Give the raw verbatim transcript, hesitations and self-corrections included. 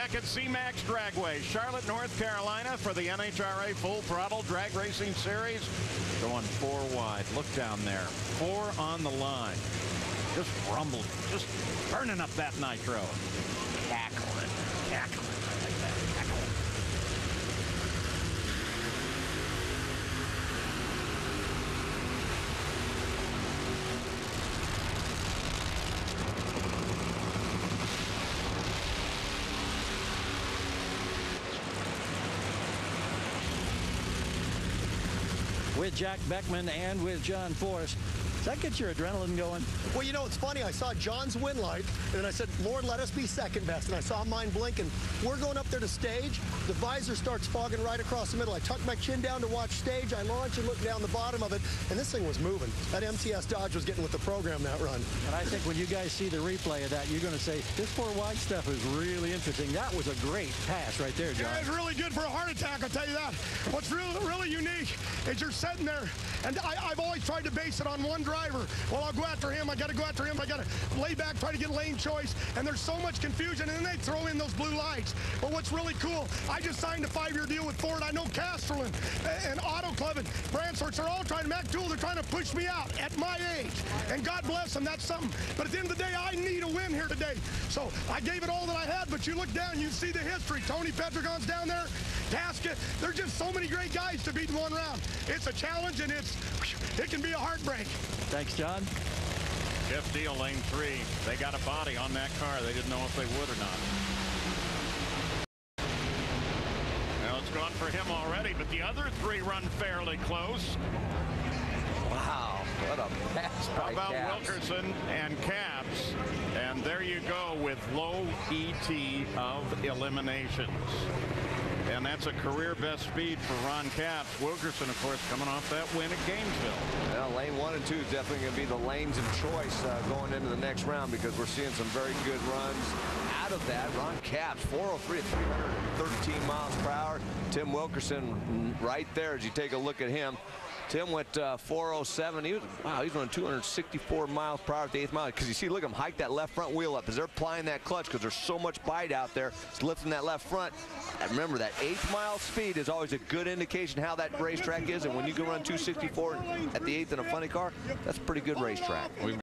back at C MAX Dragway, Charlotte, North Carolina for the N H R A Full Throttle Drag Racing Series. Going four wide. Look down there. Four on the line. Just rumbling. Just burning up that nitro. Cackling. Cackling. I like that. Cackling. With Jack Beckman and with John Force. Does that get your adrenaline going? Well, you know, it's funny. I saw John's win light, and then I said, Lord, let us be second best. And I saw mine blinking. We're going up there to stage. The visor starts fogging right across the middle. I tucked my chin down to watch stage. I launch and look down the bottom of it, and this thing was moving. That M T S Dodge was getting with the program that run. And I think when you guys see the replay of that, you're going to say, this four wide stuff is really interesting. That was a great pass right there, John. Yeah, it's really good for a heart attack, I'll tell you that. What's really, really unique is you're sitting there, and I, I've always tried to base it on one driver. Well, I'll go after him. I got to go after him. I got to lay back, try to get lane choice, and there's so much confusion, and then they throw in those blue lights. But what's really cool, I just signed a five-year deal with Ford. I know Casterlin and Auto Club and Brand Sorts are all trying to, Mac Tool, they're trying to push me out at my age, and God bless them, that's something. But at the end of the day, I need a win here today. So I gave it all that I had, but you look down, you see the history. Tony Petragon's down there, Tasket. There's just so many great guys to beat in one round. It's a challenge, and it's it can be a heartbreak. Thanks, John. Jeff Deal, lane three. They got a body on that car. They didn't know if they would or not. Well, it's gone for him already, but the other three run fairly close. Wow, what a pass How by about Capps. Wilkerson and Capps? And there you go with low E T of eliminations. And that's a career best speed for Ron Capps. Wilkerson, of course, coming off that win at Gainesville. Well, lane one and two is definitely going to be the lanes of choice uh, going into the next round, because we're seeing some very good runs out of that. Ron Capps, four oh three at three hundred thirteen miles per hour. Tim Wilkerson right there as you take a look at him. Tim went uh, four oh seven. He was, wow, he's running two hundred sixty-four miles per hour at the eighth mile. Because you see, look at him hike that left front wheel up as they're applying that clutch, because there's so much bite out there. It's lifting that left front. And remember, that eighth mile speed is always a good indication how that racetrack is. And when you can run two sixty-four at the eighth in a funny car, that's a pretty good racetrack. We've